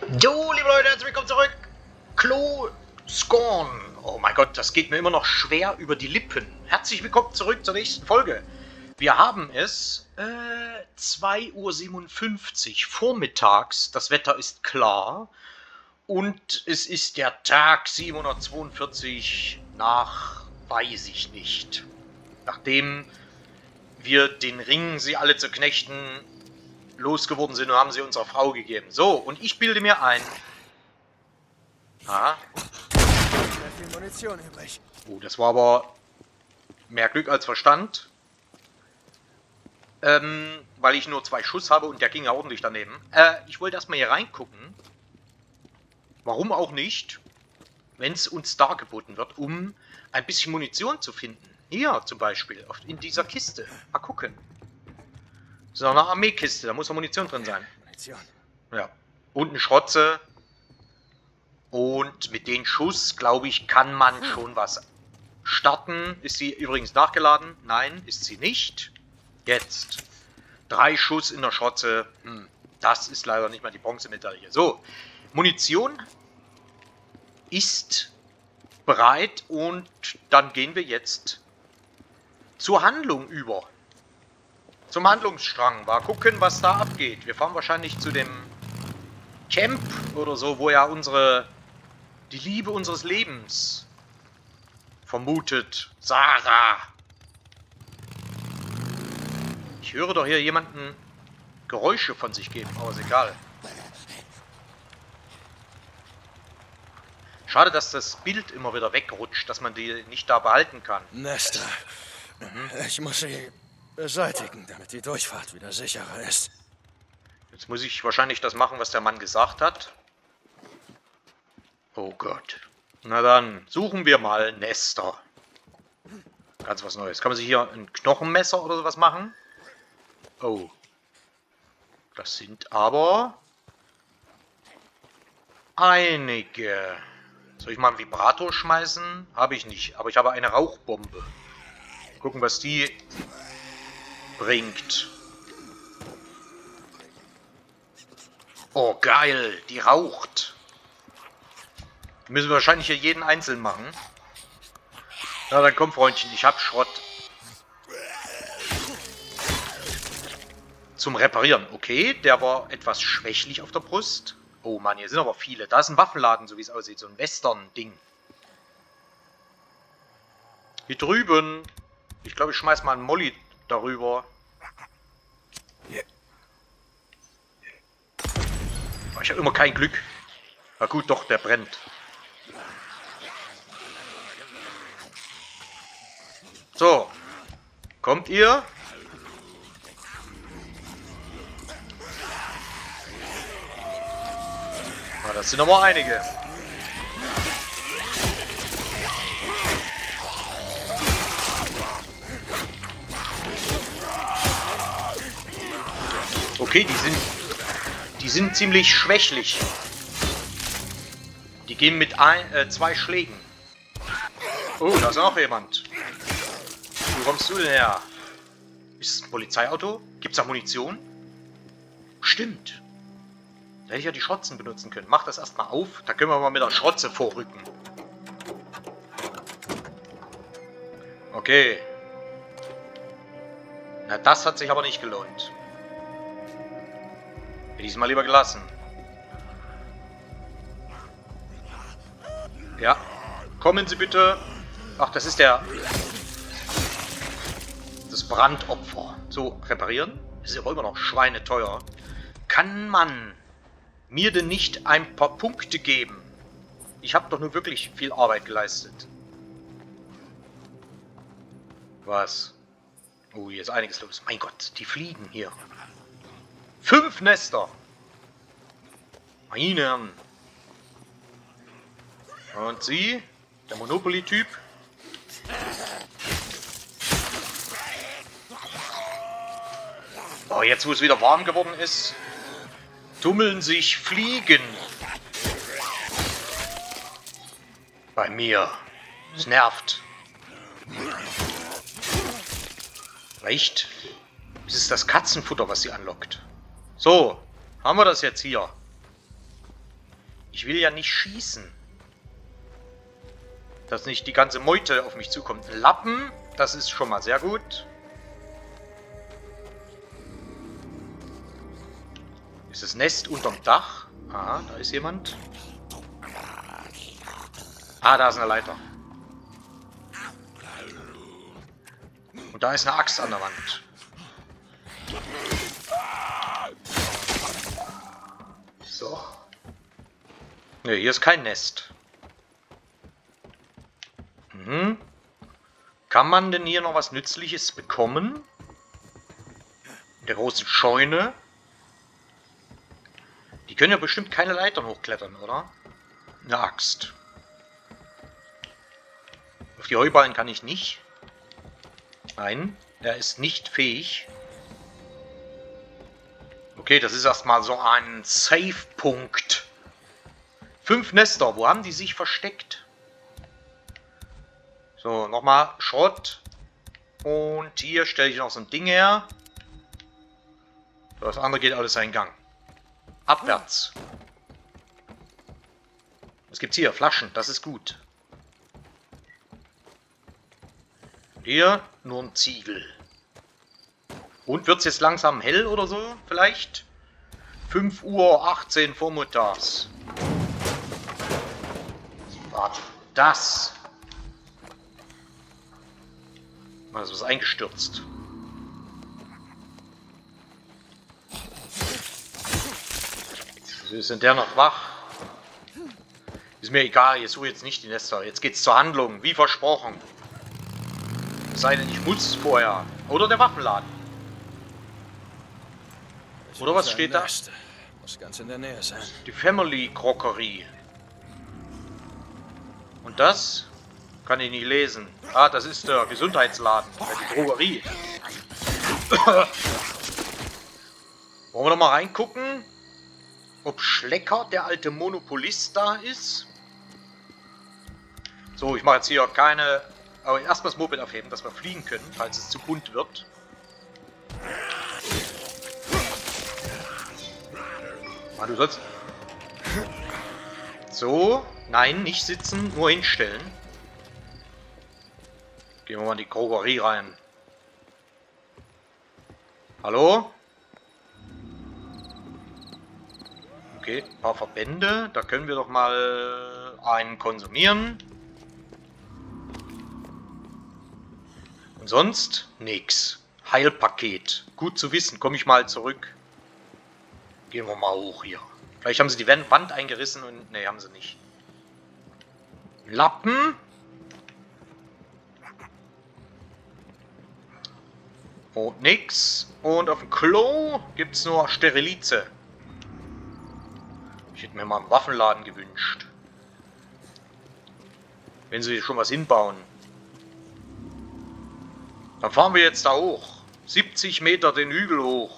Jo, liebe Leute, herzlich willkommen zurück. Klo Scorn. Oh mein Gott, das geht mir immer noch schwer über die Lippen. Herzlich willkommen zurück zur nächsten Folge. Wir haben es 2:57 Uhr vormittags. Das Wetter ist klar. Und es ist der Tag 742 nach, weiß ich nicht. Nachdem wir den Ring, sie alle zu knechten, losgeworden sind und haben sie unserer Frau gegeben. So, und ich bilde mir ein. Ah. Oh, das war aber mehr Glück als Verstand. Weil ich nur 2 Schuss habe und der ging ja ordentlich daneben. Ich wollte erstmal hier reingucken. Warum auch nicht, wenn es uns dargeboten wird, um ein bisschen Munition zu finden. Hier zum Beispiel, in dieser Kiste. Mal gucken. So eine Armeekiste, da muss noch Munition drin sein. Munition. Ja. Und eine Schrotze. Und mit den Schuss, glaube ich, kann man schon was starten. Ist sie übrigens nachgeladen? Nein, ist sie nicht. Jetzt. 3 Schuss in der Schrotze. Das ist leider nicht mehr die Bronzemedaille. So, Munition ist bereit und dann gehen wir jetzt zur Handlung über. Zum Handlungsstrang. Mal gucken, was da abgeht. Wir fahren wahrscheinlich zu dem Camp oder so, wo ja die Liebe unseres Lebens vermutet. Sarah. Ich höre doch hier jemanden Geräusche von sich geben, aber ist egal. Schade, dass das Bild immer wieder wegrutscht, dass man die nicht da behalten kann. Nesta. Ich muss sie beseitigen, damit die Durchfahrt wieder sicherer ist. Jetzt muss ich wahrscheinlich das machen, was der Mann gesagt hat. Oh Gott. Na dann, suchen wir mal Nesta. Ganz was Neues. Kann man sich hier ein Knochenmesser oder sowas machen? Oh. Das sind aber einige. Soll ich mal einen Vibrator schmeißen? Habe ich nicht, aber ich habe eine Rauchbombe. Gucken, was die bringt. Oh, geil. Die raucht. Müssen wir wahrscheinlich hier jeden einzeln machen. Na, dann komm, Freundchen. Ich hab Schrott. Zum Reparieren. Okay, der war etwas schwächlich auf der Brust. Oh Mann, hier sind aber viele. Da ist ein Waffenladen, so wie es aussieht. So ein Western-Ding. Hier drüben. Ich glaube, ich schmeiß mal einen Molly darüber. Ich habe immer kein Glück. Na gut, doch, der brennt. So. Kommt ihr? Na, das sind aber einige. Okay, die sind ziemlich schwächlich. Die gehen mit 2 Schlägen. Oh, da ist noch jemand. Wo kommst du denn her? Ist es ein Polizeiauto? Gibt es da Munition? Stimmt. Da hätte ich ja die Schrotzen benutzen können. Mach das erstmal auf. Da können wir mal mit der Schrotze vorrücken. Okay. Na, das hat sich aber nicht gelohnt. Hätte ich es mal lieber gelassen. Ja. Kommen Sie bitte. Ach, das ist das Brandopfer. So, reparieren. Ist aber immer noch schweineteuer. Kann man mir denn nicht ein paar Punkte geben? Ich habe doch nur wirklich viel Arbeit geleistet. Was? Oh, hier ist einiges los. Mein Gott, die fliegen hier. 5 Nester. Meine Herren. Und Sie? Der Monopoly-Typ? Oh, jetzt wo es wieder warm geworden ist, tummeln sich Fliegen bei mir. Es nervt. Reicht. Es ist das Katzenfutter, was sie anlockt. So, haben wir das jetzt hier. Ich will ja nicht schießen. Dass nicht die ganze Meute auf mich zukommt. Lappen, das ist schon mal sehr gut. Ist das Nest unterm Dach? Ah, da ist jemand. Ah, da ist eine Leiter. Und da ist eine Axt an der Wand. So. Ne, hier ist kein Nest. Mhm. Kann man denn hier noch was Nützliches bekommen? In der großen Scheune. Die können ja bestimmt keine Leitern hochklettern, oder? Eine Axt. Auf die Heuballen kann ich nicht. Nein, er ist nicht fähig. Okay, das ist erstmal so ein Safe-Punkt. 5 Nester, wo haben die sich versteckt? So, nochmal Schrott. Und hier stelle ich noch so ein Ding her. So, das andere geht alles seinen Gang. Abwärts. Was gibt's hier? Flaschen, das ist gut. Hier nur ein Ziegel. Und wird's jetzt langsam hell oder so? Vielleicht? 5:18 Uhr vormittags. Warte, das. Mal ist was eingestürzt. Ist denn der noch wach? Ist mir egal, jetzt suche jetzt nicht die Nester. Jetzt geht's zur Handlung, wie versprochen. Es sei denn, ich muss vorher. Oder der Waffenladen. Oder was steht da? Muss ganz in der Nähe sein. Die Family Crockery. Und das? Kann ich nicht lesen. Ah, das ist der Gesundheitsladen. Die Drogerie. Wollen wir noch mal reingucken? Ob Schlecker, der alte Monopolist, da ist. So, ich mache jetzt hier keine... Aber erstmal das Moped aufheben, dass wir fliegen können, falls es zu bunt wird. Ah, du sollst... So, nein, nicht sitzen, nur hinstellen. Gehen wir mal in die Drogerie rein. Hallo? Okay, ein paar Verbände. Da können wir doch mal einen konsumieren. Und sonst nix. Heilpaket. Gut zu wissen. Komme ich mal zurück. Gehen wir mal hoch hier. Vielleicht haben sie die Wand eingerissen und... Ne, haben sie nicht. Lappen. Und nix. Und auf dem Klo gibt es nur Sterilize. Ich hätte mir mal einen Waffenladen gewünscht. Wenn sie schon was hinbauen. Dann fahren wir jetzt da hoch. 70 Meter den Hügel hoch.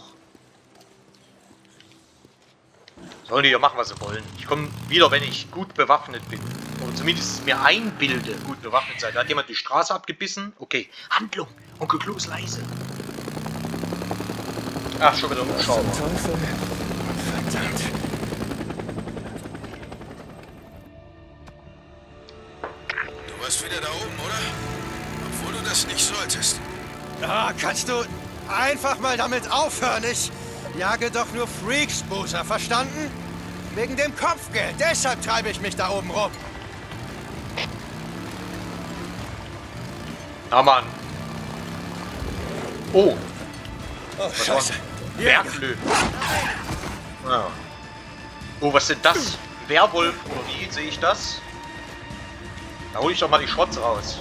Sollen die ja machen, was sie wollen. Ich komme wieder, wenn ich gut bewaffnet bin. Oder zumindest mir einbilde, gut bewaffnet sein. Da hat jemand die Straße abgebissen. Okay, Handlung. Onkel Klo ist leise. Ach, schon wieder ein Hubschrauber. Verdammt. Du warst wieder da oben, oder? Obwohl du das nicht solltest. Ah, kannst du einfach mal damit aufhören? Ich jage doch nur Freaks, Boozer, verstanden? Wegen dem Kopfgeld. Deshalb treibe ich mich da oben rum. Ah, Mann. Oh. Oh, Scheiße. Werklöwen. Ja. Oh, was sind das? Werwolf oder wie sehe ich das? Da hole ich doch mal die Schrotz raus.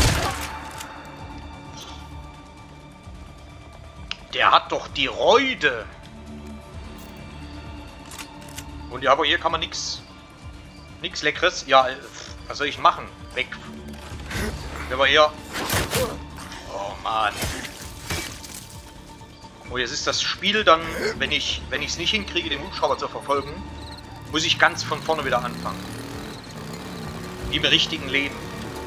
Der hat doch die Reude. Und ja, aber hier kann man nichts Leckeres. Ja, was soll ich machen? Weg. Wenn wir hier... Oh Mann. Oh, jetzt ist das Spiel dann, wenn ich es nicht hinkriege, den Hubschrauber zu verfolgen, muss ich ganz von vorne wieder anfangen. Wie im richtigen Leben.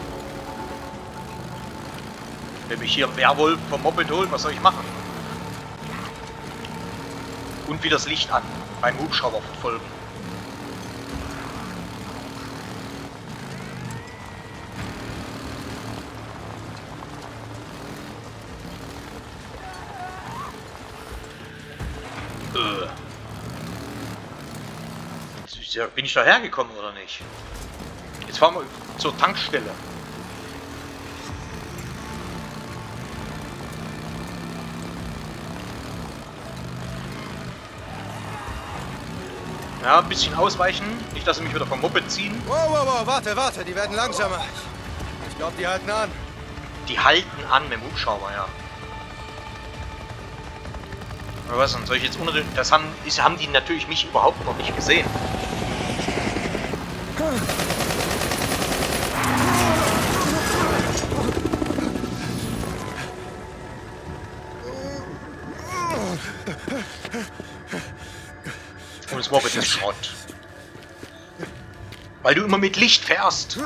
Wenn mich hier ein Werwolf vom Moped holt, was soll ich machen? Und wieder das Licht an, beim Hubschrauber verfolgen. Bin ich da hergekommen oder nicht? Jetzt fahren wir zur Tankstelle. Ja, ein bisschen ausweichen. Nicht, dass sie mich wieder vom Moped ziehen. Wow, warte, die werden langsamer. Ich glaube, die halten an. Die halten an mit dem Hubschrauber, ja. Aber was denn? Soll ich jetzt ohne... Das haben die natürlich mich überhaupt noch nicht gesehen. Und das Moped ist Schrott. Weil du immer mit Licht fährst.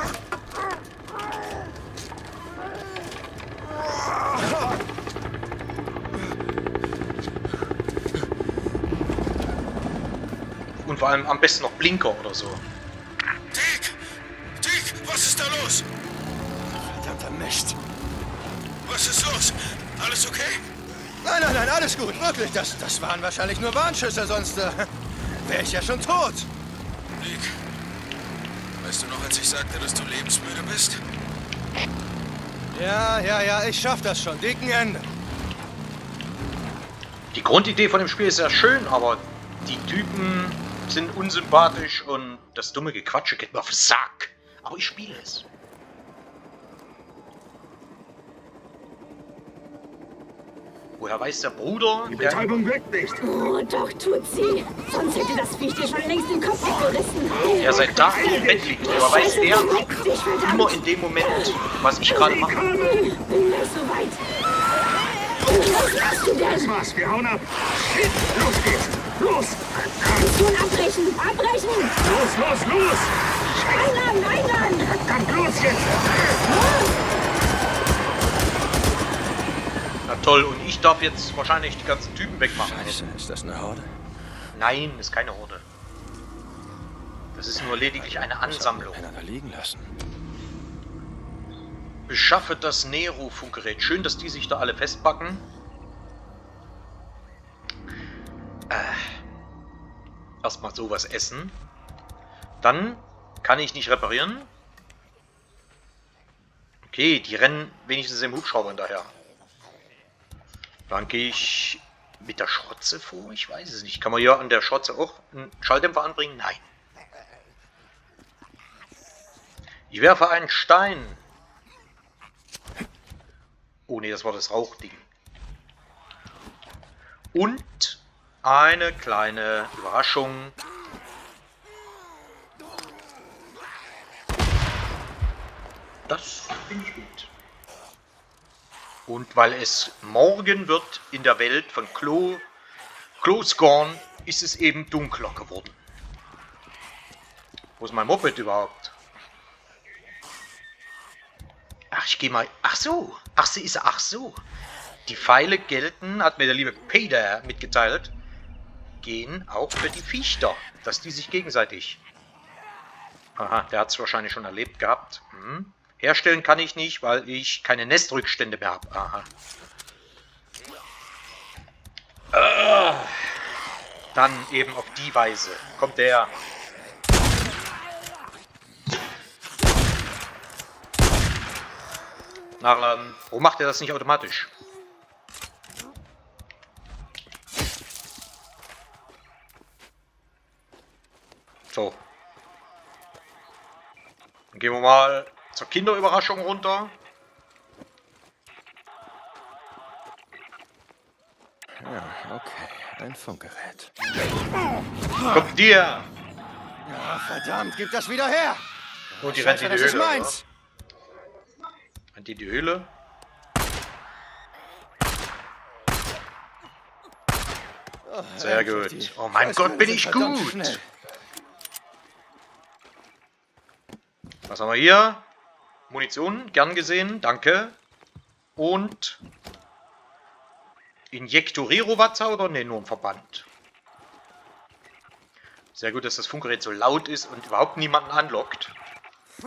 Und vor allem am besten noch Blinker oder so. Dick, was ist da los? Verdammter Mist. Was ist los? Alles okay? Nein, alles gut, wirklich. Das waren wahrscheinlich nur Warnschüsse, sonst wäre ich ja schon tot. Dick, weißt du noch, als ich sagte, dass du lebensmüde bist? Ja, ich schaff das schon. Dicken Ende. Die Grundidee von dem Spiel ist ja schön, aber die Typen sind unsympathisch und das dumme Gequatsche geht mir auf den Sack. Aber ich spiele es. Woher weiß der Bruder? Die Betäubung wirkt nicht. Oh, doch, tut sie. Sonst hätte das Viech dir schon längst den Kopf weggerissen. Er seit Tagen im Bett liegt. Aber weiß der immer in dem Moment, was ich gerade mache? Bin gleich so weit. Was machst du denn? Das war's, wir hauen ab. Shit, los geht's. Los! Mission abbrechen! Abbrechen! Los! Einladen! Verdammt, los jetzt! Na toll, und ich darf jetzt wahrscheinlich die ganzen Typen wegmachen. Scheiße, ist das eine Horde? Nein, ist keine Horde. Das ist nur lediglich eine Ansammlung. Einer da liegen lassen. Beschaffe das Nero-Funkgerät. Schön, dass die sich da alle festpacken. Erstmal sowas essen. Dann kann ich nicht reparieren. Okay, die rennen wenigstens im Hubschrauber hinterher. Dann gehe ich mit der Schrotze vor. Ich weiß es nicht. Kann man hier an der Schrotze auch einen Schalldämpfer anbringen? Nein. Ich werfe einen Stein. Oh ne, das war das Rauchding. Und eine kleine Überraschung. Das finde ich gut. Und weil es morgen wird in der Welt von Close Gone, ist es eben dunkler geworden. Wo ist mein Moped überhaupt? Ach, ich gehe mal... Ach so. Ach so. Die Pfeile gelten, hat mir der liebe Peter mitgeteilt, gehen auch für die Viecher, dass die sich gegenseitig... Aha, der hat es wahrscheinlich schon erlebt gehabt. Herstellen kann ich nicht, weil ich keine Nestrückstände mehr habe. Aha. Dann eben auf die Weise kommt der... Nachladen. Warum macht er das nicht automatisch? So. Dann gehen wir mal zur Kinderüberraschung runter. Ja, okay. Ein Funkgerät. Kommt dir! Ja, verdammt, gib das wieder her! Und die rennt in die Das ist Höhle. meins! Rennt in die Höhle. Sehr gut. Oh mein Gott, bin ich gut! Was haben wir hier? Munition, gern gesehen, danke. Und Injektoriro-Watzer oder ne, nur ein Verband. Sehr gut, dass das Funkgerät so laut ist und überhaupt niemanden anlockt.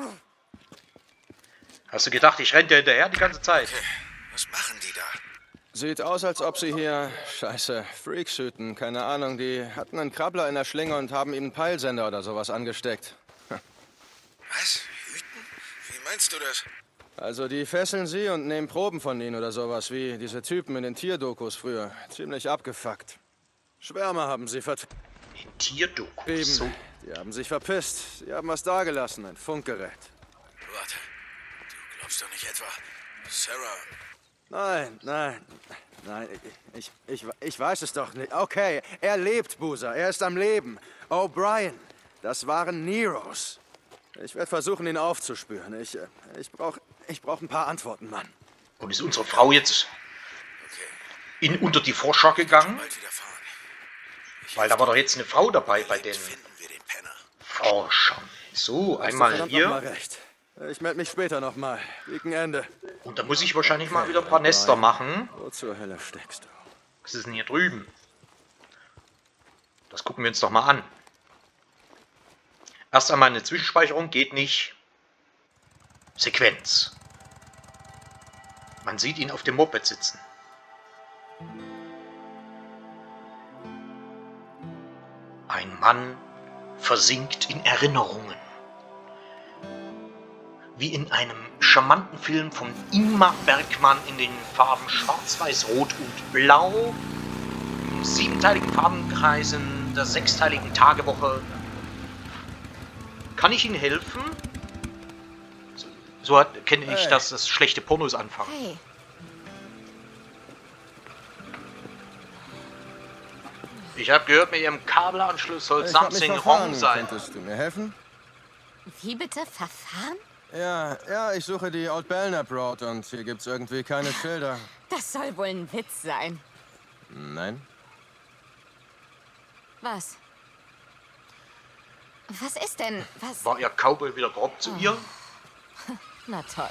Hast du gedacht, ich renne dir hinterher die ganze Zeit? Was machen die da? Sieht aus, als ob sie hier, scheiße, Freaks hüten. Keine Ahnung, die hatten einen Krabbler in der Schlinge und haben ihm einen Peilsender oder sowas angesteckt. Was? Hüten? Wie meinst du das? Also die fesseln sie und nehmen Proben von ihnen oder sowas, wie diese Typen in den Tierdokus früher. Ziemlich abgefuckt. Schwärmer haben sie vertrieben. In Tierdokus. So. Die haben sich verpisst. Sie haben was dagelassen, ein Funkgerät. Warte. Du glaubst doch nicht etwa... Sarah... Nein. Ich weiß es doch nicht. Okay, er lebt, Boozer. Er ist am Leben. O'Brien, das waren Neros. Ich werde versuchen, ihn aufzuspüren. Ich brauch ein paar Antworten, Mann. Und ist unsere Frau jetzt unter die Forscher gegangen? Bald wieder fahren. Weil da war doch jetzt eine Frau dabei bei den Finden wir den Penner. Forschern. So, Hast du einmal verdammt hier. noch mal recht. Ich melde mich später nochmal. Gegen Ende. Und da muss ich wahrscheinlich mal wieder ein paar Nester machen. Wo zur Hölle steckst du? Was ist denn hier drüben? Das gucken wir uns doch mal an. Erst einmal eine Zwischenspeicherung, geht nicht. Sequenz. Man sieht ihn auf dem Moped sitzen. Ein Mann versinkt in Erinnerungen. Wie in einem charmanten Film von Ingmar Bergman in den Farben Schwarz, Weiß, Rot und Blau, im 7-teiligen Farbenkreisen der 6-teiligen Tagewoche. Kann ich Ihnen helfen? So kenne ich, dass das schlechte Pornos anfangen. Hey, Ich habe gehört, mit Ihrem Kabelanschluss soll Ich hab mich something verfahren. wrong sein. Könntest du mir helfen? wie bitte? Verfahren? Ja, ich suche die Old Belknap Road und hier gibt's irgendwie keine Schilder. Das soll wohl ein Witz sein. Nein? Was? Was ist denn? Was? War Ihr Cowboy wieder grob zu ihr? Na toll.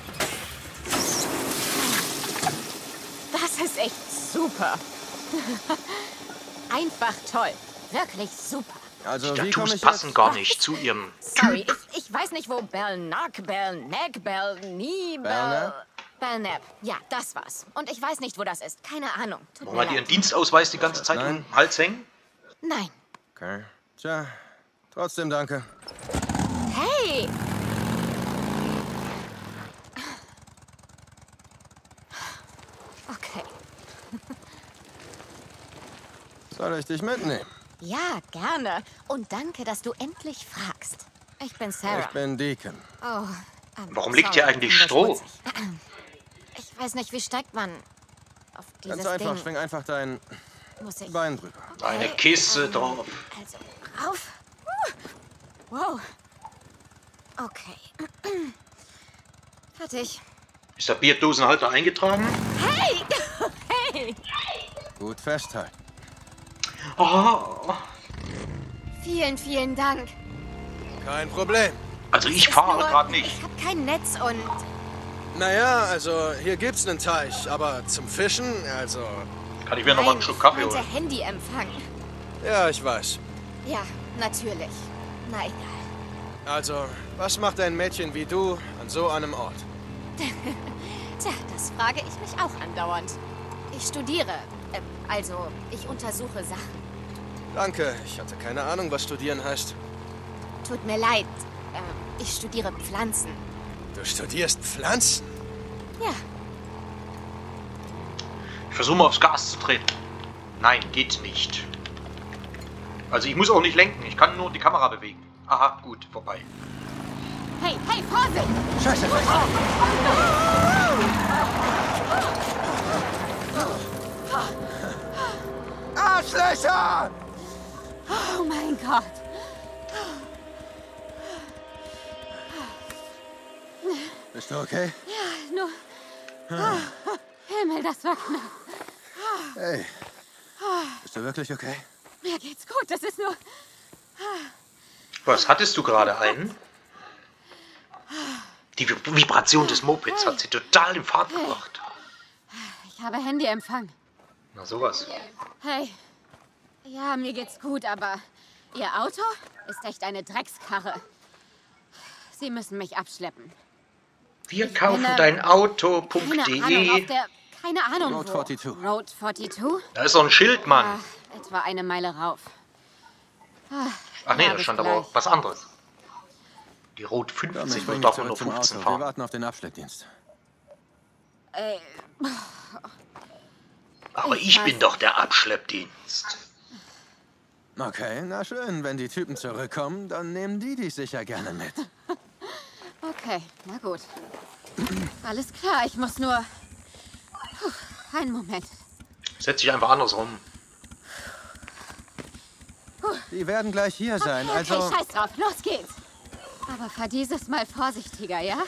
Das ist echt super. Einfach toll. Wirklich super. Also, Die wie komme Tattoos ich passen jetzt? gar nicht zu Ihrem Sorry, Typ. ich weiß nicht, wo Belknap, Belknap, Belknap? Belknap. Ja, das war's. Und ich weiß nicht, wo das ist. Keine Ahnung. Tut Wollen mir wir Ihren leid. Dienstausweis die ganze Zeit Nein. um den Hals hängen? Nein. Okay. Tja, trotzdem danke. Hey! Okay. Soll ich dich mitnehmen? Ja, gerne. Und danke, dass du endlich fragst. Ich bin Sarah. Ich bin Deacon. Oh, Warum liegt sorry, hier eigentlich ich bin Stroh? schmutzig. Ich weiß nicht, wie steigt man auf dieses Ganz einfach, Ding? schwing einfach dein Muss ich... Bein drüber. Eine Kiste drauf. Also, rauf. Wow. Okay. Fertig. Ist der Bierdosenhalter eingetragen? Hey! Hey! Gut festhalten. Oh, Vielen, vielen Dank. Kein Problem. also ich Ist fahre nur- gerade nicht. Ich habe kein Netz und... Naja, also hier gibt's einen Teich, aber zum Fischen, also... Kann ich mir noch mal einen Schluck Kaffee meinte holen? Handyempfang. Ja, ich weiß. Ja, natürlich. Na egal. Also, was macht ein Mädchen wie du an so einem Ort? Tja, das frage ich mich auch andauernd. Ich studiere. Also, ich untersuche Sachen. Danke, ich hatte keine Ahnung, was studieren heißt. Tut mir leid. Ich studiere Pflanzen. Du studierst Pflanzen? Ja, Ich versuche mal aufs Gas zu treten. Nein, geht nicht. Also ich muss auch nicht lenken, ich kann nur die Kamera bewegen. Aha, gut, vorbei. hey, Vorsicht! Scheiße, Arschlöcher! Oh mein Gott. Bist du okay? Nur... Himmel, das war knapp. Hey, bist du wirklich okay? Mir geht's gut, das ist nur... Was, hattest du gerade einen? Die Vibration des Mopeds hat sie total in Fahrt gebracht. Ich habe Handyempfang. Na sowas. Hey. Ja, mir geht's gut, aber... Ihr Auto ist echt eine Dreckskarre. Sie müssen mich abschleppen. Wir kaufen Keine- dein Keine Ahnung, Auto.de. Keine Ahnung Road wo. 42. Road 42? Da ist doch ein Schild, Mann. Ah, etwa eine Meile rauf. Ach nee, ja, da bis stand gleich. aber was anderes. Die Rot Komm, ich 50 bring und dich darf man nur zurück zum 15 Auto. Wir fahren. warten auf den Abschleppdienst. Aber ich bin doch der Abschleppdienst. Okay, na schön. Wenn die Typen zurückkommen, dann nehmen die dich sicher gerne mit. Okay, na gut. Alles klar, ich muss nur... einen Moment. Setz dich einfach andersrum. Die werden gleich hier sein, Okay, also... scheiß drauf, los geht's. Aber fahr dieses Mal vorsichtiger, ja?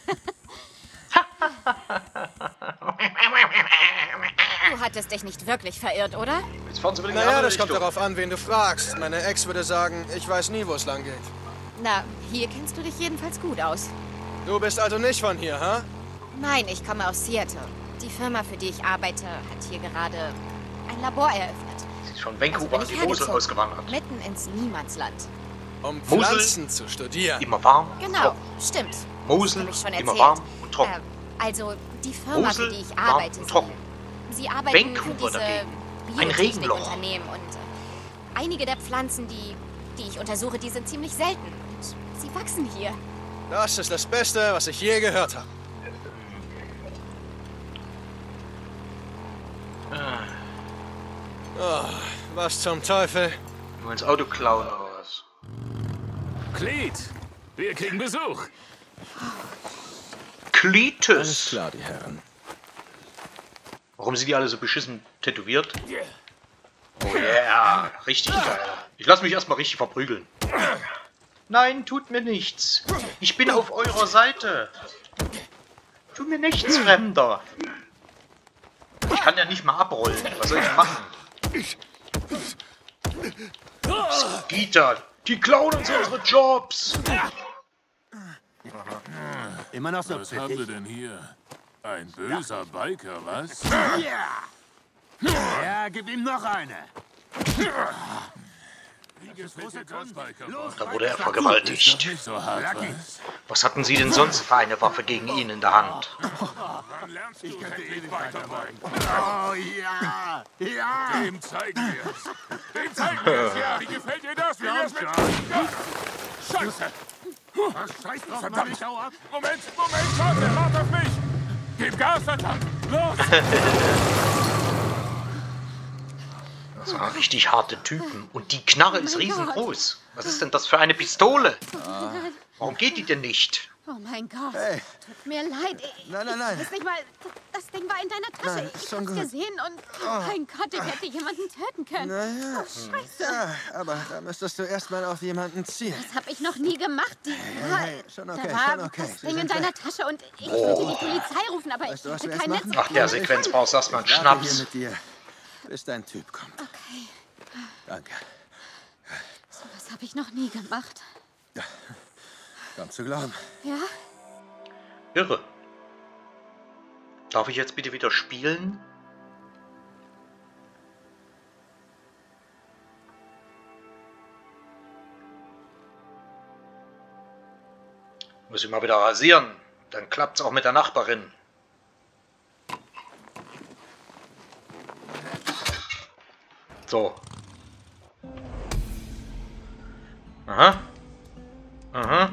Du hattest dich nicht wirklich verirrt, oder? Jetzt fahren Sie wieder in die Naja, andere das kommt Richtung. darauf an, wen du fragst. Meine Ex würde sagen, ich weiß nie, wo es lang geht. Na, hier kennst du dich jedenfalls gut aus. Du bist also nicht von hier, ha? Nein, ich komme aus Seattle. Die Firma, für die ich arbeite, hat hier gerade ein Labor eröffnet. Sie ist schon Also Vancouver bin an ich die Mosel hergezogen. ausgewandert. Mitten ins Niemandsland. Um Mosel. Pflanzen zu studieren. Immer warm, Genau, trocken. stimmt. Mosel, Hab ich schon immer erzählt. warm und trocken. Also, die Firma, Mosel, für die ich warm arbeite, und trocken. sie arbeiten für Vancouver diese dagegen. Ein Regenloch. Biotechnikunternehmen und einige der Pflanzen, die ich untersuche, die sind ziemlich selten und sie wachsen hier. Das ist das Beste, was ich je gehört habe. Oh, was zum Teufel? Nur ins Auto klauen oder was? Cleet, wir kriegen Besuch. Alles Cletus. klar, die Herren. Warum sind die alle so beschissen tätowiert? Oh yeah, richtig geil. Ich lasse mich erstmal richtig verprügeln. Nein, tut mir nichts. Ich bin auf eurer Seite. Tut mir nichts, Fremder. Ich kann ja nicht mal abrollen. Was soll ich machen? Peter, die klauen uns unsere Jobs. Immer noch so Was haben wir denn hier? Ein böser Biker, was? Ja, gib ihm noch eine. Wie gefällt dir das, Biker? Da wurde er Ist doch vergewaltigt. nicht so hart, was? Was hatten Sie denn sonst für eine Waffe gegen ihn in der Hand? Dann lernst du endlich weiterbringen. Oh ja, ja. Dem zeigen wir's. Dem zeigen wir's, ja. Wie gefällt dir das? Wie wär's mit... Ja. Scheiße! Was scheiß drauf, verdammt! Moment, warte auf mich! Gib Gas, verdammt! Los! Das waren richtig harte Typen. Und die Knarre ist riesengroß. Was ist denn das für eine Pistole? Warum geht die denn nicht? Oh mein Gott. Hey. Tut mir leid. Nein, nein, nein. Ich weiß nicht mal, das Ding war in deiner Tasche. Nein, Ich schon hab's gut. gesehen und... Oh mein Gott, ich hätte jemanden töten können. Naja. Oh, scheiße. Ja, aber da müsstest du erstmal auf jemanden zielen. Das habe ich noch nie gemacht. Schon Da okay, war schon okay. das Sie Ding in sind deiner weg. Tasche und ich wollte die Polizei rufen, aber Weißt du, ich was hatte wir kein jetzt Netz. machen? Ach, der Sequenz brauchst du erstmal einen Ich warte hier Schnaps. mit dir, bis dein Typ kommt. Okay, Danke. das habe ich noch nie gemacht. Kaum zu glauben. Ja? Irre. Darf ich jetzt bitte wieder spielen? Muss ich mal wieder rasieren. Dann klappt's auch mit der Nachbarin. So. Aha. Aha.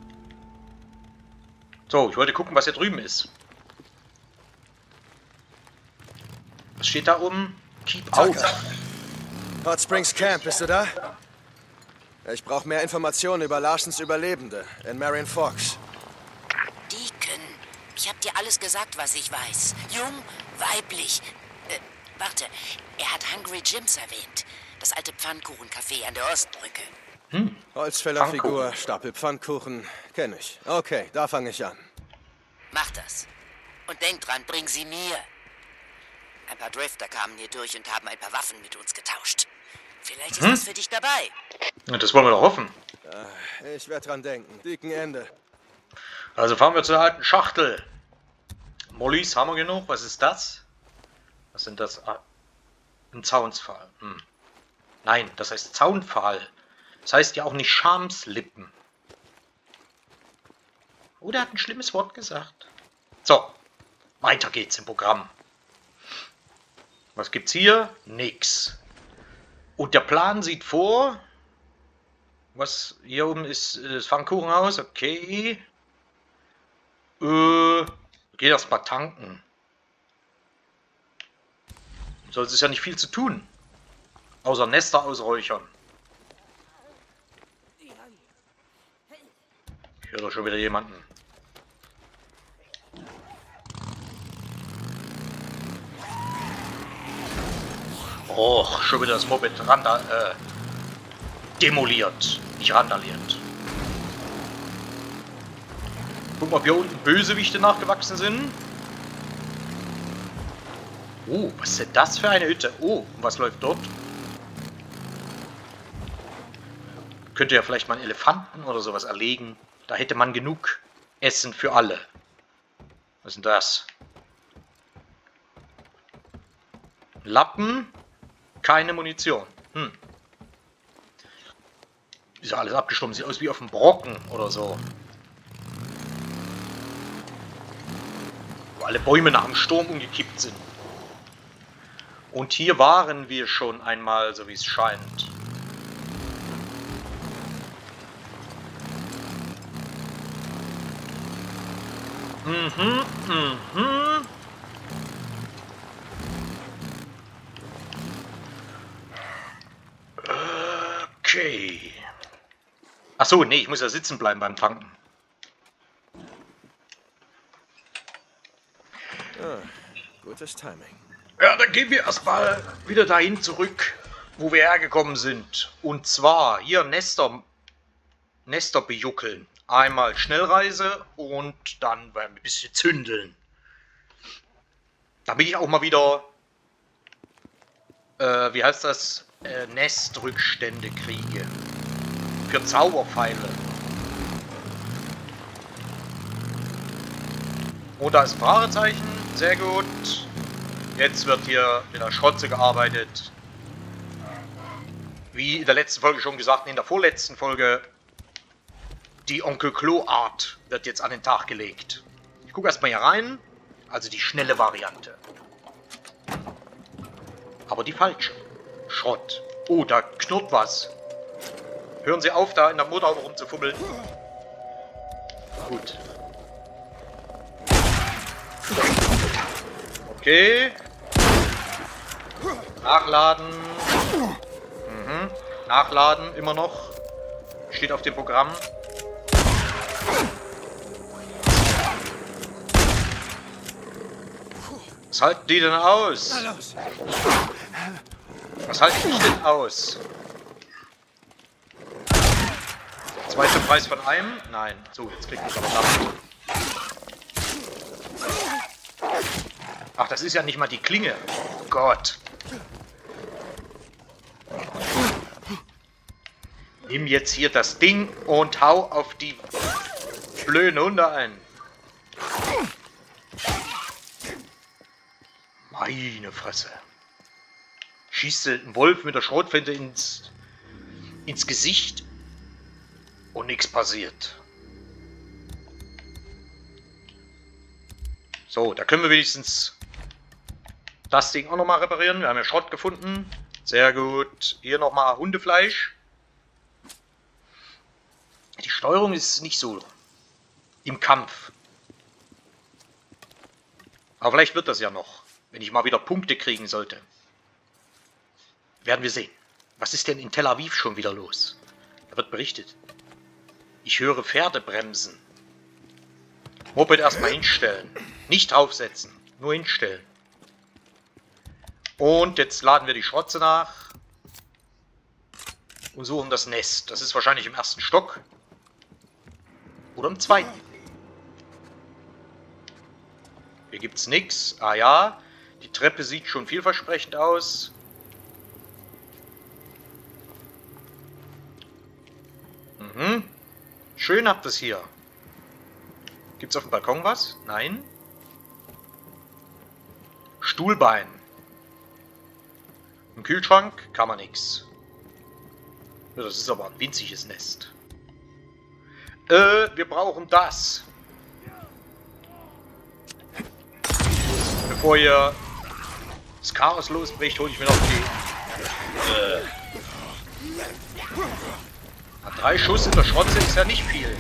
So, ich wollte gucken, was hier drüben ist. Was steht da oben? Keep out. Hot Springs Camp, bist du da? Ich brauche mehr Informationen über Larsens Überlebende in Marion Forks. Deacon, ich hab dir alles gesagt, was ich weiß. Jung, weiblich. Warte, er hat Hungry Jims erwähnt. Das alte Pfannkuchencafé an der Ostbrücke. Holzfällerfigur, Stapel Pfannkuchen, kenne ich. Okay, da fange ich an. Mach das. Und denk dran, bring sie mir. Ein paar Drifter kamen hier durch und haben ein paar Waffen mit uns getauscht. Vielleicht ist das für dich dabei. Ja, das wollen wir doch hoffen. Ich werde dran denken. Dicken Ende. Also fahren wir zur alten Schachtel. Mollys haben wir genug. Was ist das? Was sind das? Ah, ein Zaunpfahl. Nein, das heißt Zaunpfahl. Das heißt ja auch nicht Schamslippen. Oh, der hat ein schlimmes Wort gesagt. So, weiter geht's im Programm. Was gibt's hier? Nix. Und der Plan sieht vor... Was? Hier oben ist das Pfannkuchenhaus. Okay. Geht erst mal tanken. Sonst ist ja nicht viel zu tun. Außer Nester ausräuchern. Ich höre doch schon wieder jemanden. Och, schon wieder das Moped demoliert. Nicht randaliert. Guck mal, ob hier unten Bösewichte nachgewachsen sind. Oh, was ist denn das für eine Hütte? Oh, was läuft dort? Könnte ja vielleicht mal einen Elefanten oder sowas erlegen. Da hätte man genug Essen für alle. Was ist denn das? Lappen, keine Munition. Ist ja alles abgestorben. Sieht aus wie auf dem Brocken oder so. Wo alle Bäume nach dem Sturm umgekippt sind. Und hier waren wir schon einmal, so wie es scheint. Okay. Achso, nee, ich muss ja sitzen bleiben beim Tanken. Gutes Timing. Ja, dann gehen wir erstmal wieder dahin zurück, wo wir hergekommen sind. Und zwar hier Nester bejuckeln. Einmal Schnellreise und dann ein bisschen zündeln. Damit ich auch mal wieder, wie heißt das, Nestrückstände kriege. Für Zauberpfeile. Und da ist ein Fragezeichen. Sehr gut. Jetzt wird hier mit der Schrotze gearbeitet. Wie in der letzten Folge schon gesagt, in der vorletzten Folge, die Onkel Klo-Art wird jetzt an den Tag gelegt. Ich gucke erstmal hier rein. Also die schnelle Variante. Aber die falsche. Schrott. Oh, da knurrt was. Hören Sie auf, da in der Motorhaube rumzufummeln. Gut. Okay. Nachladen. Nachladen, immer noch. Steht auf dem Programm. Was halten die denn aus? Was halte ich denn aus? Zweiter Preis von einem? Nein. So, jetzt kriegt ich aber damit. Ach, das ist ja nicht mal die Klinge. Oh Gott. Nimm jetzt hier das Ding und hau auf die blöden Hunde ein. Meine Fresse. Schießt ein Wolf mit der Schrotflinte ins Gesicht und nichts passiert. So, da können wir wenigstens das Ding auch nochmal reparieren. Wir haben ja Schrott gefunden. Sehr gut. Hier nochmal Hundefleisch. Die Steuerung ist nicht so im Kampf. Aber vielleicht wird das ja noch, wenn ich mal wieder Punkte kriegen sollte. Werden wir sehen. Was ist denn in Tel Aviv schon wieder los? Da wird berichtet. Ich höre Pferde bremsen. Moped erstmal hinstellen. Nicht draufsetzen. Nur hinstellen. Und jetzt laden wir die Schrotze nach. Und suchen das Nest. Das ist wahrscheinlich im ersten Stock. Oder im zweiten. Hier gibt es nichts. Ah ja. Die Treppe sieht schon vielversprechend aus. Schön habt es hier. Gibt es auf dem Balkon was? Nein. Stuhlbein. Im Kühlschrank kann man nichts. Ja, das ist aber ein winziges Nest. Wir brauchen das. Bevor hier das Chaos losbricht, hole ich mir noch die... Na, 3 Schuss in der Schrotze ist ja nicht viel.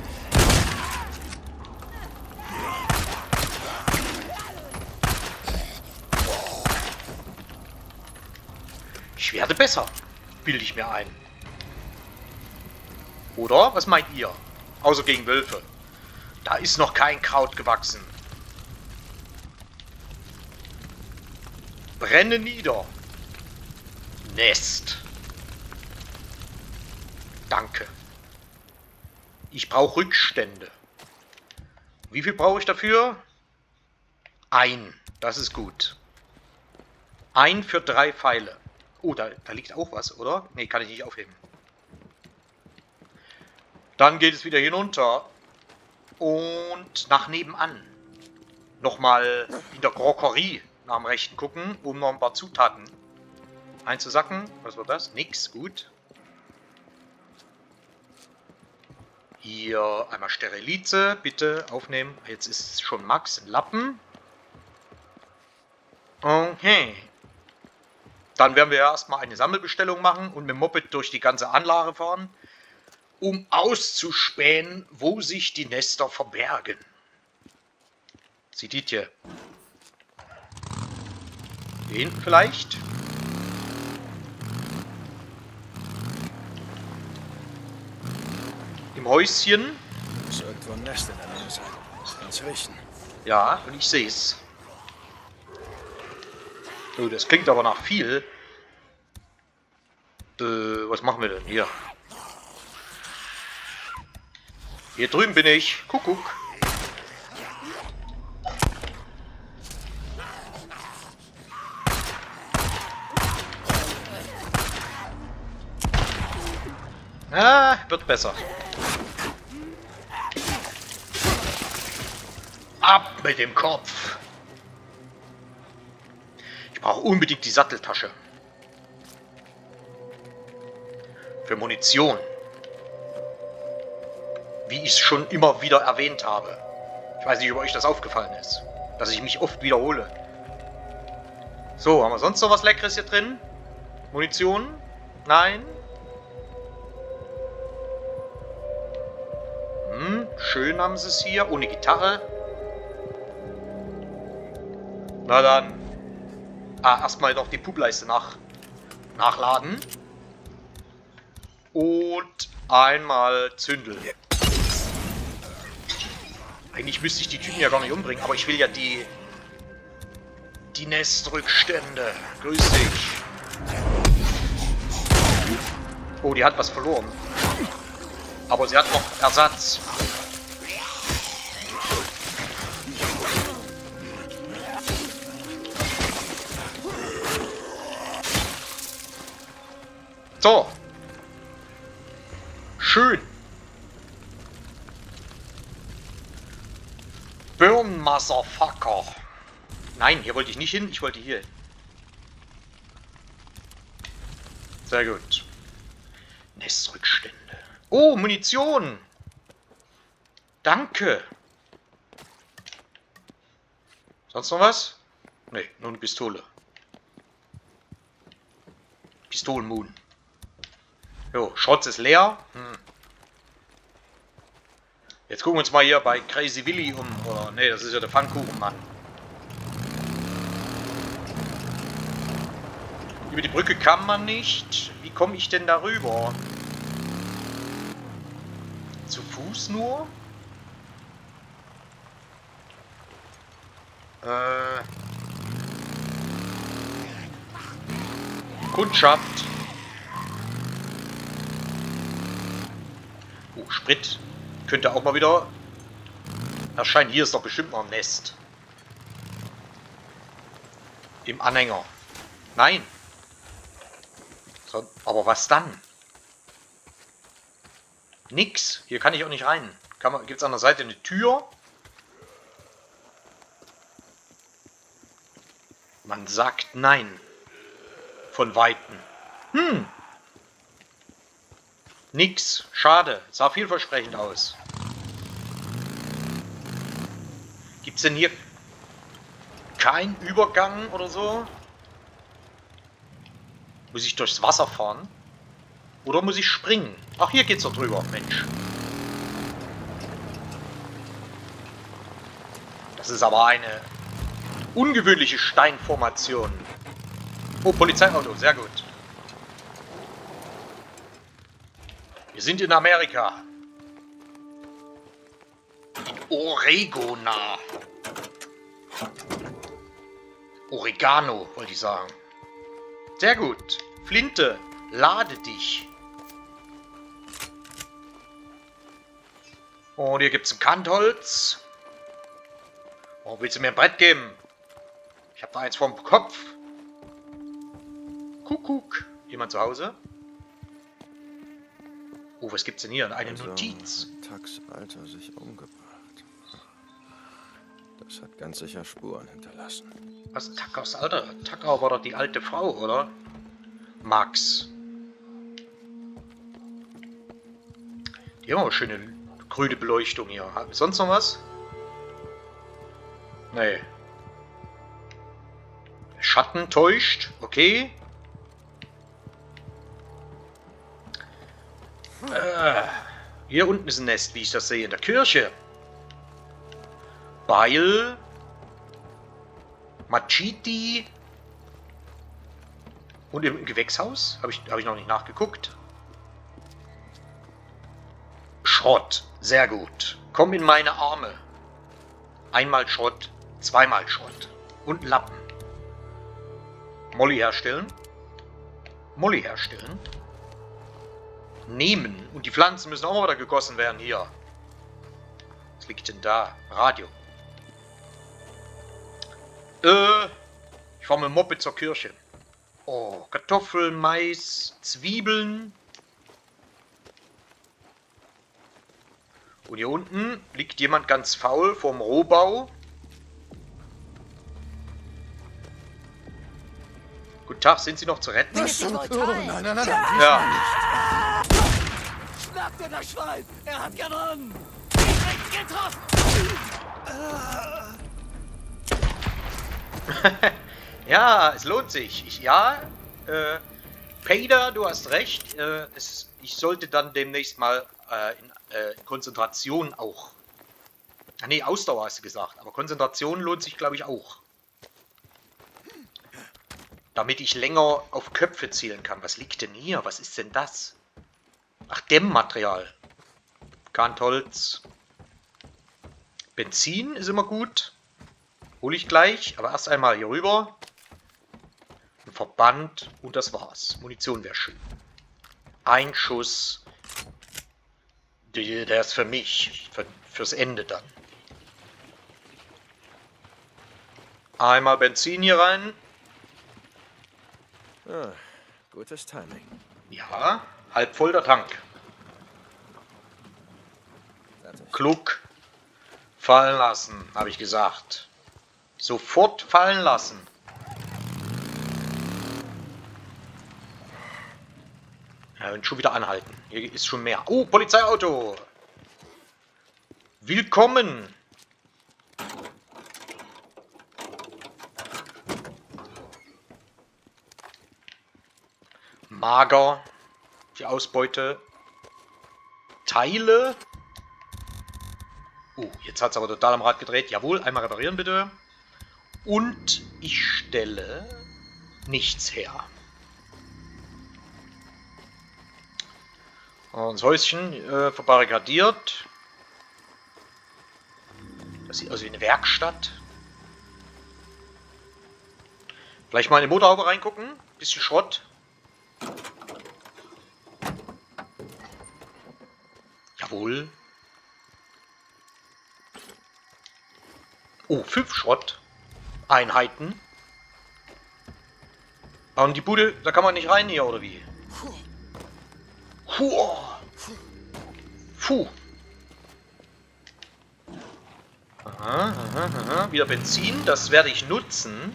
Ich werde besser, bilde ich mir ein. Oder? Was meint ihr? Außer gegen Wölfe. Da ist noch kein Kraut gewachsen. Brenne nieder. Nest. Danke. Ich brauche Rückstände. Wie viel brauche ich dafür? 1. Das ist gut. 1 für 3 Pfeile. Oh, da liegt auch was, oder? Ne, kann ich nicht aufheben. Dann geht es wieder hinunter. Und nach nebenan. Nochmal in der Krokerie nach dem Rechten gucken, um noch ein paar Zutaten einzusacken. Was war das? Nix, gut. Hier einmal Sterilize, bitte aufnehmen. Jetzt ist es schon Max, ein Lappen. Okay. Dann werden wir erstmal eine Sammelbestellung machen und mit dem Moped durch die ganze Anlage fahren, um auszuspähen, wo sich die Nester verbergen. Seht ihr hier? Hier hinten vielleicht? Im Häuschen? Muss irgendwo ein Nest in der Nähe sein. Das kann's riechen. Ja, und ich sehe es. Oh, das klingt aber nach viel. Was machen wir denn hier? Hier drüben bin ich. Kuckuck. Ah, wird besser. Ab mit dem Kopf. Ich brauche unbedingt die Satteltasche. Für Munition. Wie ich es schon immer wieder erwähnt habe. Ich weiß nicht, ob euch das aufgefallen ist. Dass ich mich oft wiederhole. So, haben wir sonst noch was Leckeres hier drin? Munition? Nein? Schön haben sie es hier. Ohne Gitarre. Na dann. Erstmal noch die Publeiste nachladen. Und einmal Zündel. Eigentlich müsste ich die Typen ja gar nicht umbringen, aber ich will ja die Nestrückstände. Grüß dich. Oh, die hat was verloren. Aber sie hat noch Ersatz. So. Schön. Burn, Motherfucker. Nein, hier wollte ich nicht hin. Ich wollte hier hin. Sehr gut. Nestrückstände. Oh, Munition. Danke. Sonst noch was? Ne, nur eine Pistole. Pistolenmoon. Jo, Schrotz ist leer. Jetzt gucken wir uns mal hier bei Crazy Willy um. Oder, ne, das ist ja der Pfannkuchenmann. Über die Brücke kann man nicht. Wie komme ich denn darüber? Zu Fuß nur? Kundschaft. Oh, Sprit. Könnte auch mal wieder erscheinen. Hier ist doch bestimmt noch ein Nest. Im Anhänger. Nein. So, aber was dann? Nix. Hier kann ich auch nicht rein. Gibt es an der Seite eine Tür? Man sagt nein. Von Weitem. Nix. Schade. Sah vielversprechend aus. Gibt es denn hier keinen Übergang oder so? Muss ich durchs Wasser fahren? Oder muss ich springen? Ach, hier geht's doch drüber, Mensch. Das ist aber eine ungewöhnliche Steinformation. Oh, Polizeiauto, sehr gut. Wir sind in Amerika. In Oregona. Oregano, wollte ich sagen. Sehr gut. Flinte, lade dich. Und hier gibt es ein Kantholz. Oh, willst du mir ein Brett geben? Ich habe da eins vorm Kopf. Kuckuck. Jemand zu Hause? Oh, was gibt's denn hier? Eine Notiz. Tax Alter sich umgebracht. Das hat ganz sicher Spuren hinterlassen. Was? Tuckers Alter? Tucker war doch die alte Frau, oder? Max. Die haben aber schöne grüne Beleuchtung hier. Sonst noch was? Nee. Schatten täuscht. Okay. Hier unten ist ein Nest, wie ich das sehe, in der Kirche. Beil. Machiti. Und im Gewächshaus? Hab ich noch nicht nachgeguckt. Schrott. Sehr gut. Komm in meine Arme. Einmal Schrott, zweimal Schrott. Und Lappen. Molly herstellen. Molly herstellen. Nehmen. Und die Pflanzen müssen auch mal wieder gegossen werden hier. Was liegt denn da? Radio. Ich fahre mit dem Moped zur Kirche. Oh, Kartoffeln, Mais, Zwiebeln. Und hier unten liegt jemand ganz faul vorm Rohbau. Guten Tag, sind Sie noch zu retten? Nein. Ja. Schnapp dir das Schwein! Er hat gewonnen! Getroffen! Ja, es lohnt sich. Pader, du hast recht. Ich sollte dann demnächst mal in Konzentration auch. Ah nee, Ausdauer hast du gesagt. Aber Konzentration lohnt sich, glaube ich, auch. Damit ich länger auf Köpfe zielen kann. Was liegt denn hier? Was ist denn das? Ach, Dämmmaterial. Kantholz. Benzin ist immer gut. Hole ich gleich. Aber erst einmal hier rüber. Ein Verband. Und das war's. Munition wäre schön. Ein Schuss. Der ist für mich. Fürs Ende dann. Einmal Benzin hier rein. Ah, gutes Timing. Ja, halb voll der Tank. Klug fallen lassen, habe ich gesagt. Sofort fallen lassen. Ja, und schon wieder anhalten. Hier ist schon mehr. Oh, Polizeiauto. Willkommen. Mager. Die Ausbeute. Teile. Oh, jetzt hat es aber total am Rad gedreht. Jawohl, einmal reparieren bitte. Und ich stelle nichts her. Das Häuschen verbarrikadiert. Das sieht aus wie eine Werkstatt. Vielleicht mal in die Motorhaube reingucken. Bisschen Schrott. Jawohl. Oh, 5 Schrotteinheiten. Und die Bude, da kann man nicht rein hier, oder wie? Puh. Aha. Wieder Benzin, das werde ich nutzen.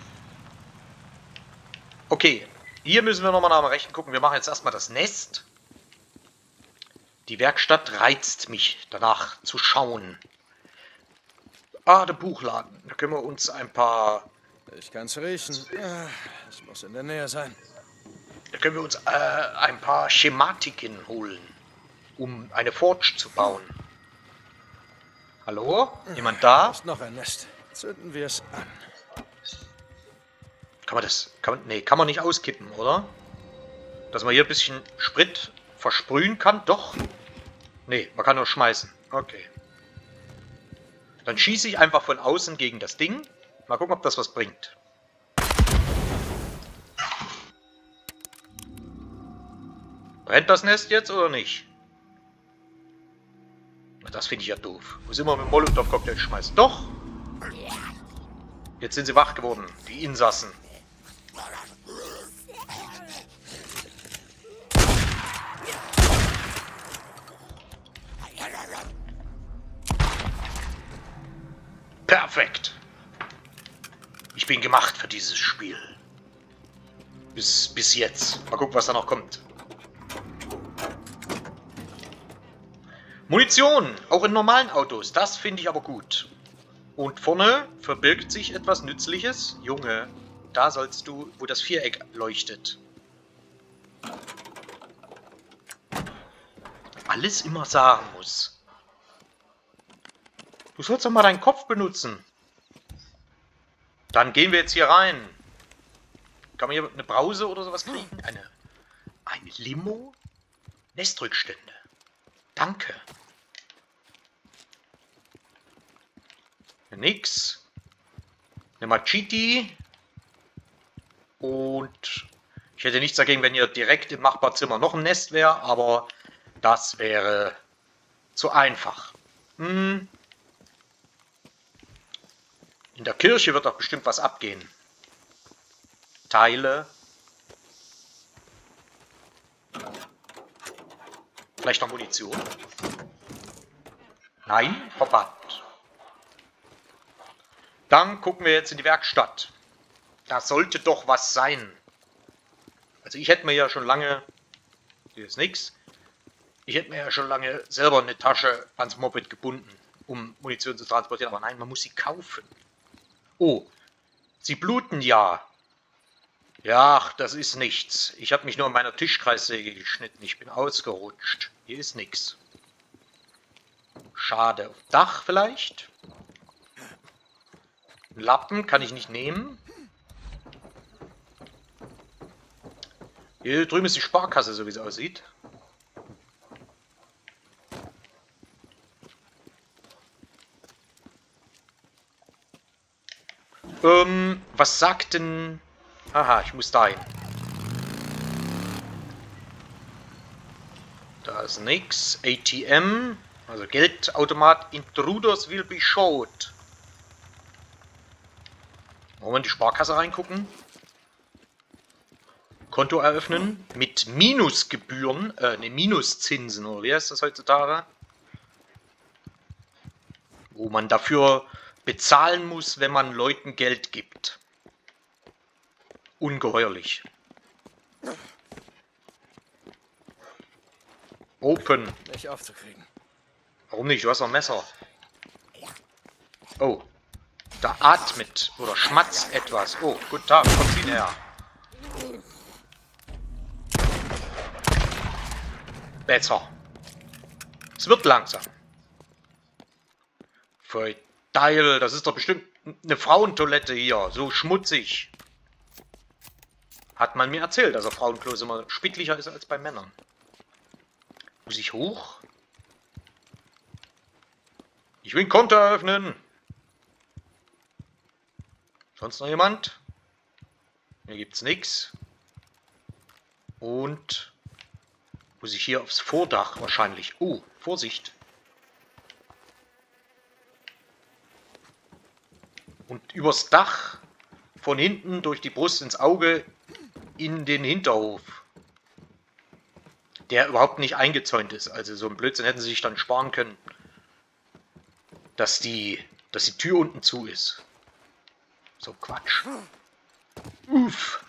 Okay, hier müssen wir nochmal nach dem Rechten gucken. Wir machen jetzt erstmal das Nest. Die Werkstatt reizt mich, danach zu schauen. Ah, der Buchladen. Da können wir uns ein paar... Ich kann's riechen. Es muss in der Nähe sein. Da können wir uns ein paar Schematiken holen, um eine Forge zu bauen. Hallo? Jemand da? Ist noch ein Nest. Zünden wir es an. Kann man das... kann man nicht auskippen, oder? Dass man hier ein bisschen Sprit versprühen kann? Doch. Nee, man kann nur schmeißen. Okay. Dann schieße ich einfach von außen gegen das Ding. Mal gucken, ob das was bringt. Brennt das Nest jetzt oder nicht? Das finde ich ja doof. Muss immer mit dem Molotov-Cocktail schmeißen. Doch! Jetzt sind sie wach geworden, die Insassen. Perfekt! Ich bin gemacht für dieses Spiel. Bis jetzt. Mal gucken, was da noch kommt. Munition, auch in normalen Autos, das finde ich aber gut. Und vorne verbirgt sich etwas Nützliches. Junge, da sollst du, wo das Viereck leuchtet. Alles immer sagen muss. Du sollst doch mal deinen Kopf benutzen. Dann gehen wir jetzt hier rein. Kann man hier eine Brause oder sowas kriegen? Eine Limo? Nestrückstände. Danke. Nix. Eine Machete. Und ich hätte nichts dagegen, wenn hier direkt im Nachbarzimmer noch ein Nest wäre, aber das wäre zu einfach. In der Kirche wird doch bestimmt was abgehen. Teile. Vielleicht noch Munition? Nein, verbannt. Dann gucken wir jetzt in die Werkstatt. Da sollte doch was sein. Also ich hätte mir ja schon lange... Hier ist nichts. Ich hätte mir ja schon lange selber eine Tasche ans Moped gebunden, um Munition zu transportieren. Aber nein, man muss sie kaufen. Oh, sie bluten ja. Ja, das ist nichts. Ich habe mich nur in meiner Tischkreissäge geschnitten. Ich bin ausgerutscht. Hier ist nichts. Schade. Auf Dach vielleicht? Einen Lappen kann ich nicht nehmen. Hier drüben ist die Sparkasse, so wie es aussieht. Was sagt denn... Aha, ich muss dahin. Da ist nix. ATM, also Geldautomat. Intruders will be showed. Wollen wir in die Sparkasse reingucken? Konto eröffnen. Mit Minusgebühren, Minuszinsen, oder wie heißt das heutzutage? Wo man dafür bezahlen muss, wenn man Leuten Geld gibt. Ungeheuerlich. Open. Nicht aufzukriegen. Warum nicht? Du hast noch ein Messer. Oh. Da atmet oder schmatzt etwas. Oh, guten Tag. Kommt Sie näher. Besser. Es wird langsam. Verteil. Das ist doch bestimmt eine Frauentoilette hier. So schmutzig. Hat man mir erzählt, dass Frauenklos immer spicklicher ist als bei Männern. Muss ich hoch? Ich will ein Konto eröffnen. Sonst noch jemand? Hier gibt's nichts. Und muss ich hier aufs Vordach wahrscheinlich. Oh, Vorsicht. Und übers Dach von hinten durch die Brust ins Auge in den Hinterhof. Der überhaupt nicht eingezäunt ist. Also so ein Blödsinn hätten sie sich dann sparen können, dass die Tür unten zu ist. So Quatsch. Uff.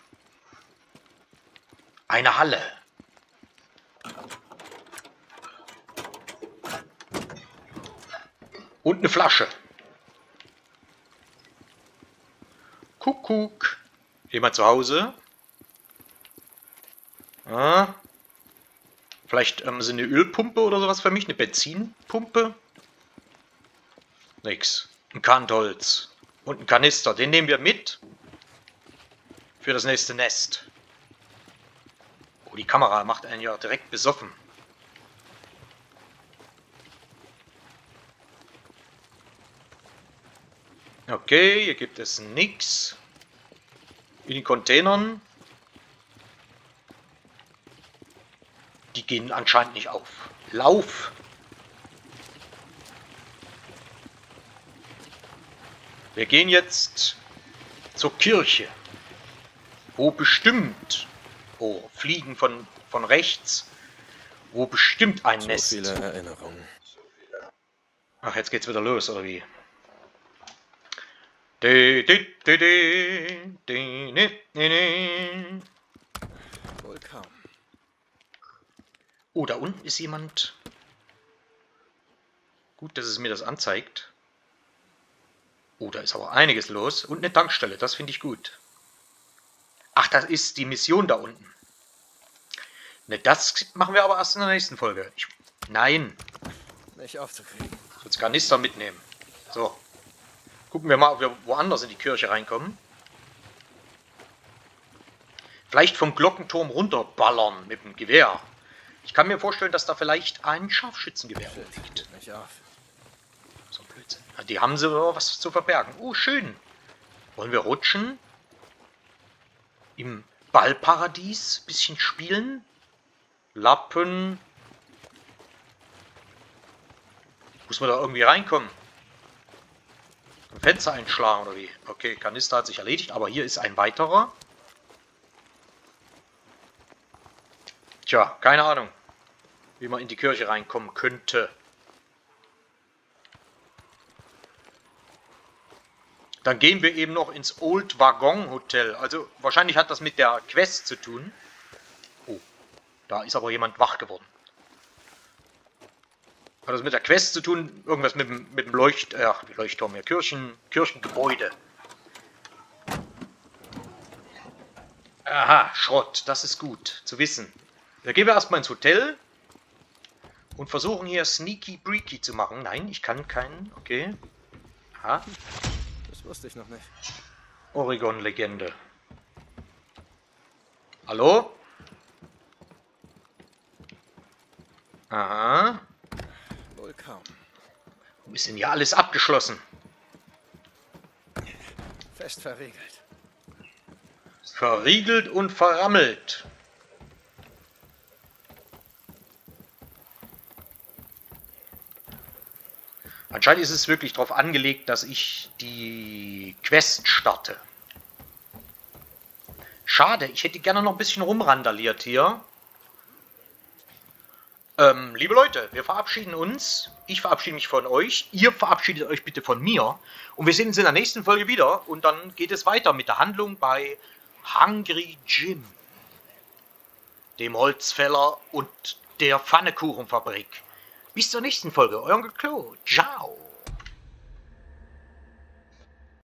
Eine Halle. Und eine Flasche. Kuckuck. Jemand zu Hause? Ah. Vielleicht haben sie eine Ölpumpe oder sowas für mich, eine Benzinpumpe. Nix. Ein Kantholz und ein Kanister, den nehmen wir mit für das nächste Nest. Oh, die Kamera macht einen ja direkt besoffen. Okay, hier gibt es nichts. In den Containern. Die gehen anscheinend nicht auf. Lauf! Wir gehen jetzt zur Kirche. Wo bestimmt... Oh, Fliegen von rechts. Wo bestimmt ein Nest. So viele Erinnerungen. Ach, jetzt geht's wieder los, oder wie? Wohl kaum. Oh, da unten ist jemand. Gut, dass es mir das anzeigt. Oh, da ist aber einiges los. Und eine Tankstelle, das finde ich gut. Ach, das ist die Mission da unten. Ne, das machen wir aber erst in der nächsten Folge. Nein. Nicht aufzukriegen. Ich will jetzt Kanister mitnehmen. So. Gucken wir mal, ob wir woanders in die Kirche reinkommen. Vielleicht vom Glockenturm runterballern mit dem Gewehr. Ich kann mir vorstellen, dass da vielleicht ein Scharfschützengewehr liegt. Nicht auf. So ein Blödsinn. Ja, die haben sie aber was zu verbergen. Oh, schön. Wollen wir rutschen? Im Ballparadies bisschen spielen? Lappen. Muss man da irgendwie reinkommen? Ein Fenster einschlagen oder wie? Okay, Kanister hat sich erledigt, aber hier ist ein weiterer. Tja, keine Ahnung, wie man in die Kirche reinkommen könnte. Dann gehen wir eben noch ins Old Waggon Hotel. Also wahrscheinlich hat das mit der Quest zu tun. Oh, da ist aber jemand wach geworden. Hat das mit der Quest zu tun? Irgendwas mit dem Leuchtturm hier. Kirchengebäude. Aha, Schrott. Das ist gut zu wissen. Da gehen wir erstmal ins Hotel. Und versuchen hier Sneaky Breaky zu machen. Nein, ich kann keinen. Okay. Aha. Das wusste ich noch nicht. Oregon-Legende. Hallo? Aha. Wohl kaum. Wo ist denn hier alles abgeschlossen? Fest verriegelt. Verriegelt und verrammelt. Anscheinend ist es wirklich darauf angelegt, dass ich die Quest starte. Schade, ich hätte gerne noch ein bisschen rumrandaliert hier. Liebe Leute, wir verabschieden uns. Ich verabschiede mich von euch. Ihr verabschiedet euch bitte von mir. Und wir sehen uns in der nächsten Folge wieder. Und dann geht es weiter mit der Handlung bei Hungry Jim, dem Holzfäller und der Pfannekuchenfabrik. Bis zur nächsten Folge. Euer Onkel Klo. Ciao.